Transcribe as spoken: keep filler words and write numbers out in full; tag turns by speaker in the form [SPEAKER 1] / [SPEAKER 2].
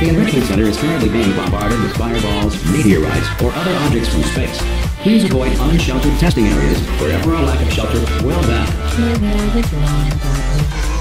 [SPEAKER 1] The Enrichment Center is currently being bombarded with fireballs, meteorites, or other objects from space. Please avoid unsheltered testing areas wherever a lack of shelter will die.